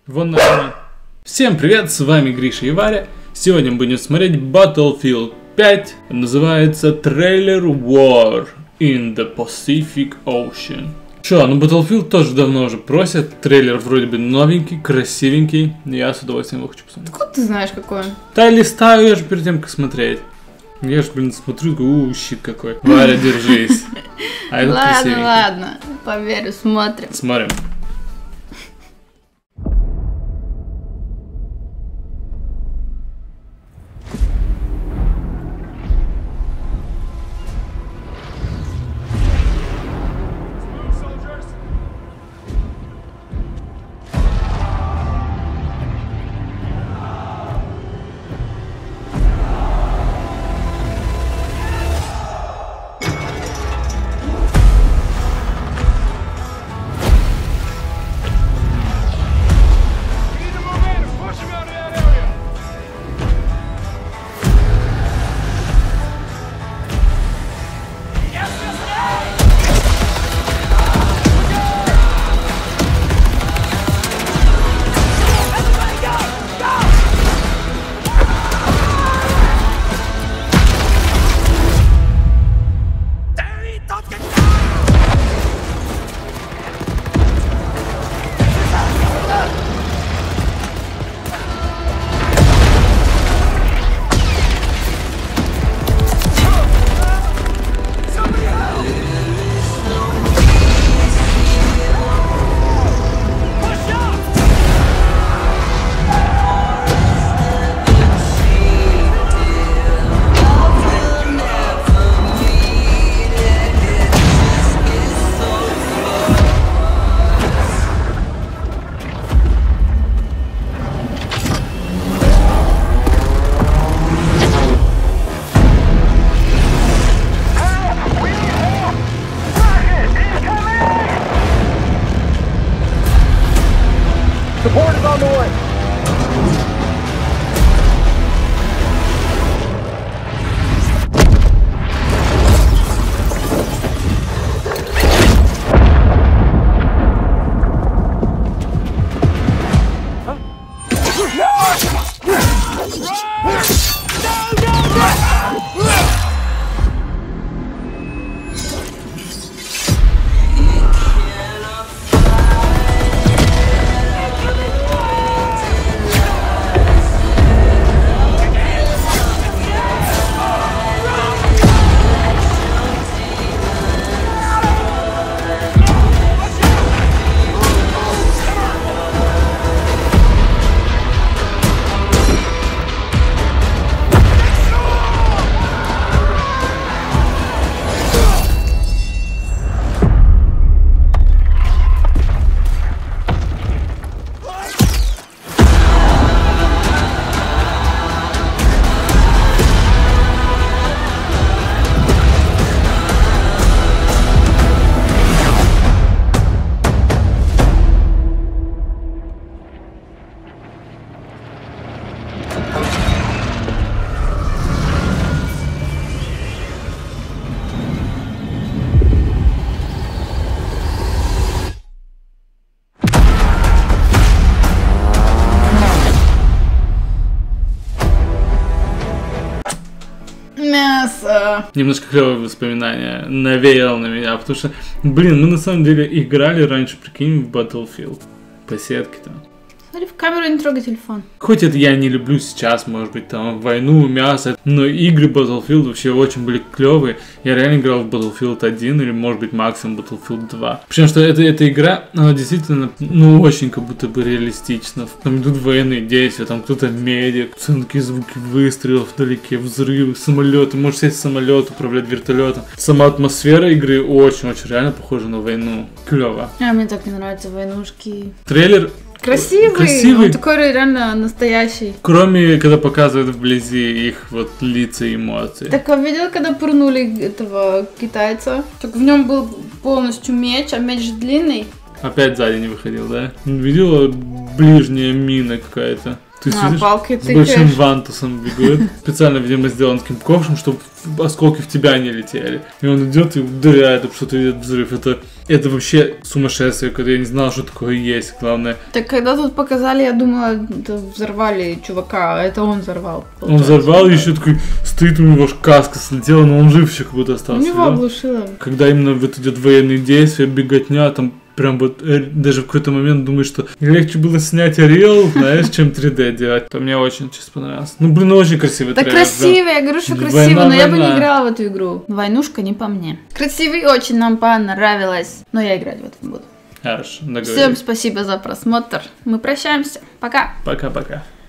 Вон на... Всем привет, с вами Гриша и Варя. Сегодня мы будем смотреть Battlefield 5. Называется трейлер War in the Pacific Ocean. Что, ну Battlefield тоже давно уже просят. Трейлер вроде бы новенький, красивенький. Я с удовольствием его хочу посмотреть. Откуда ты знаешь, какой он? Да, листаю я же перед тем, как смотреть. Я же, смотрю, щит какой. Варя, держись. А этот красивенький. Ладно, поверю, смотрим. Смотрим. Support is on the way. Мясо. Немножко клевые воспоминания навеял на меня, потому что, блин, мы на самом деле играли раньше, прикинь, в Battlefield. По сетке там. Смотри, в камеру не трогай телефон. Хоть это я не люблю сейчас, может быть, там, войну, мясо, но игры Battlefield вообще очень были клевые. Я реально играл в Battlefield 1 или, может быть, максимум Battlefield 2. Причем, что эта игра, она действительно, ну, очень как будто бы реалистична. Там идут военные действия, там кто-то медик, такие звуки выстрелов вдалеке, взрывы, самолеты, можешь сесть в самолет, управлять вертолетом. Сама атмосфера игры очень-очень реально похожа на войну. Клево. А мне так не нравятся войнушки. Трейлер Красивый. Он такой реально настоящий. Кроме, когда показывают вблизи их вот лица и эмоции. Так, а видел, когда пырнули этого китайца? Так в нем был полностью меч, а меч длинный. Опять сзади не выходил, да? Видела ближняя мина какая-то? Ты сидишь палкой с большим вантусом бегает. Специально, видимо, сделан таким ковшем, чтобы осколки в тебя не летели. И он идет и ударяет, об что-то видит взрыв. это вообще сумасшествие, когда я не знал, что такое есть, главное. Так когда тут показали, я думала, это взорвали чувака, а это он взорвал. Он взорвал, и еще такой стоит, у него аж каска слетела, но он жив еще как будто остался. У него да? оглушило. Когда именно вот идет военные действия, беготня, там прям вот даже в какой-то момент думаешь, что легче было снять Unreal, знаешь, чем 3D делать. То мне очень, честно, понравилось. Ну, блин, очень красивый Да трейлер. красиво, я говорю, что красиво, Война, но я бы не война. играла в эту игру. Войнушка не по мне. Красивый очень нам понравилось, но я играть в это не буду. Хорошо, договорились. Всем спасибо за просмотр. Мы прощаемся. Пока. Пока-пока.